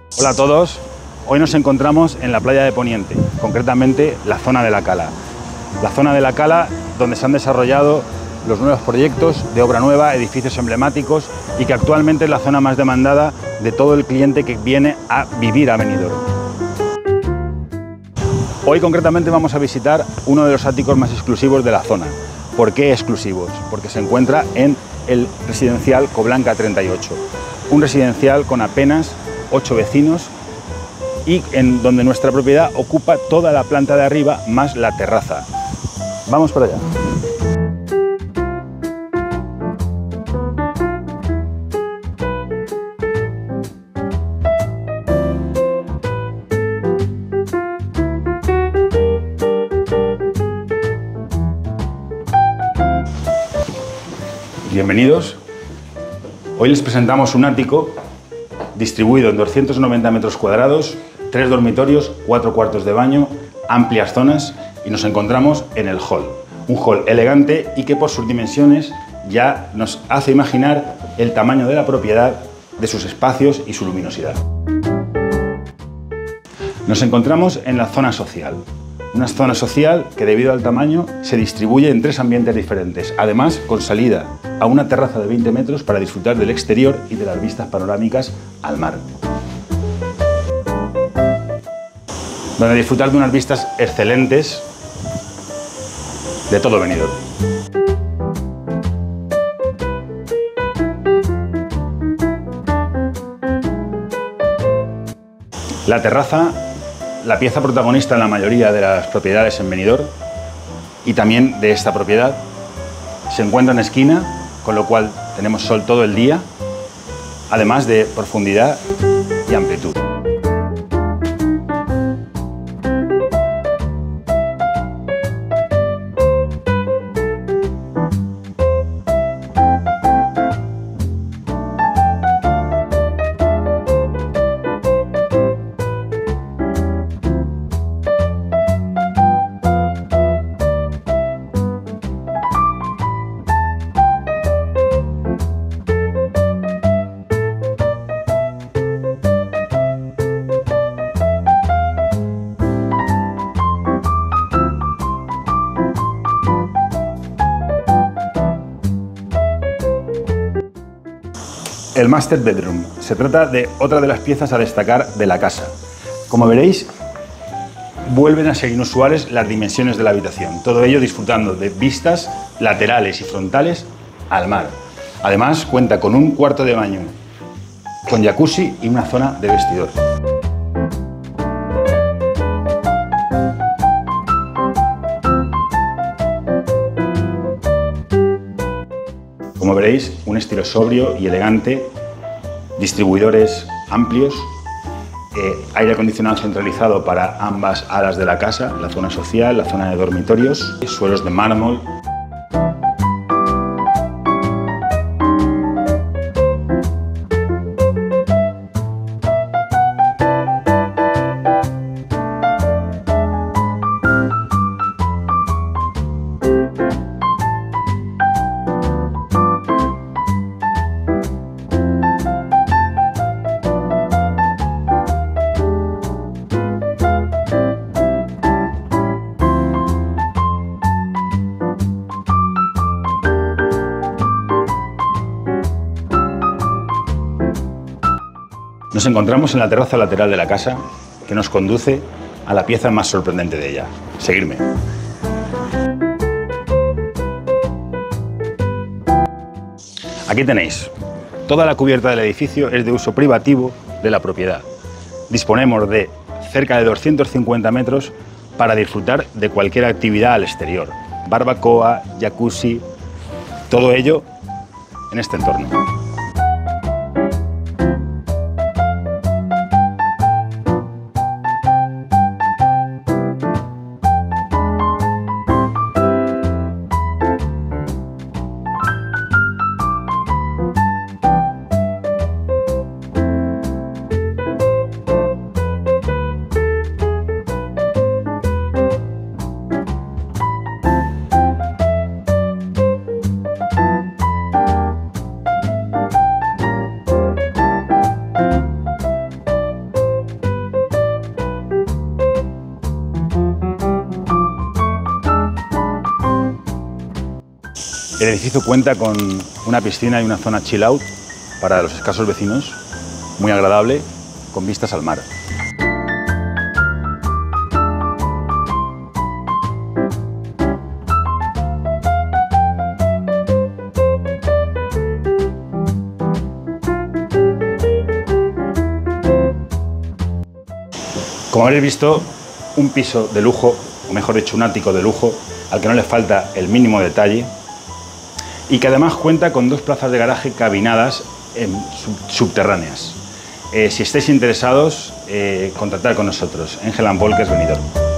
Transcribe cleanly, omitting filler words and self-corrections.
Hola a todos, hoy nos encontramos en la playa de Poniente, concretamente la zona de La Cala. La zona de La Cala donde se han desarrollado los nuevos proyectos de obra nueva, edificios emblemáticos y que actualmente es la zona más demandada de todo el cliente que viene a vivir a Benidorm. Hoy concretamente vamos a visitar uno de los áticos más exclusivos de la zona. ¿Por qué exclusivos? Porque se encuentra en el residencial Coblanca 38, un residencial con apenas 8 vecinos y en donde nuestra propiedad ocupa toda la planta de arriba más la terraza. Vamos para allá. Bienvenidos. Hoy les presentamos un ático distribuido en 290 metros cuadrados, 3 dormitorios, 4 cuartos de baño, amplias zonas y nos encontramos en el hall. Un hall elegante y que por sus dimensiones ya nos hace imaginar el tamaño de la propiedad, de sus espacios y su luminosidad. Nos encontramos en la zona social. Una zona social que debido al tamaño se distribuye en 3 ambientes diferentes, además con salida a una terraza de 20 metros para disfrutar del exterior y de las vistas panorámicas al mar. Donde disfrutar de unas vistas excelentes de todo Benidorm. La terraza, la pieza protagonista en la mayoría de las propiedades en Benidorm y también de esta propiedad, se encuentra en esquina, con lo cual tenemos sol todo el día, además de profundidad y amplitud. El Master Bedroom. Se trata de otra de las piezas a destacar de la casa. Como veréis, vuelven a ser inusuales las dimensiones de la habitación. Todo ello disfrutando de vistas laterales y frontales al mar. Además, cuenta con un cuarto de baño con jacuzzi y una zona de vestidor. Como veréis, un estilo sobrio y elegante, distribuidores amplios, aire acondicionado centralizado para ambas alas de la casa, la zona social, la zona de dormitorios, suelos de mármol. Nos encontramos en la terraza lateral de la casa que nos conduce a la pieza más sorprendente de ella. Seguidme. Aquí tenéis. Toda la cubierta del edificio es de uso privativo de la propiedad. Disponemos de cerca de 250 metros para disfrutar de cualquier actividad al exterior. Barbacoa, jacuzzi, todo ello en este entorno. El edificio cuenta con una piscina y una zona chill out para los escasos vecinos, muy agradable, con vistas al mar. Como habréis visto, un piso de lujo, o mejor dicho, un ático de lujo, al que no le falta el mínimo detalle y que además cuenta con 2 plazas de garaje cabinadas subterráneas. Si estáis interesados, contactad con nosotros, Ángel & Volkers Benidorm.